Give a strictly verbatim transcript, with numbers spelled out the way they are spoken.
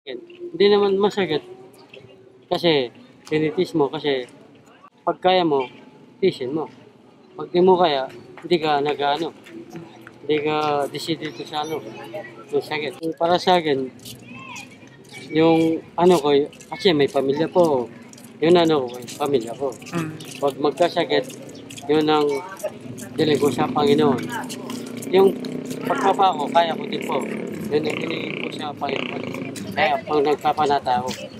Hindi naman masakit kasi tinitis mo kasi pag kaya mo, tiisin mo. Pag di mo kaya, hindi ka nag-ano, hindi ka decidido sa ano, yung sakit. Yung para sa akin, yung ano ko, kasi may pamilya po, yun ano ko, pamilya ko. Mm. Pag magkasakit, yun ang dilig ko sa Panginoon. Yung pagpapa ko, kaya ko din po. Yun ang hinihin ko sa Panginoon. Kaya pag nagpapanata ako,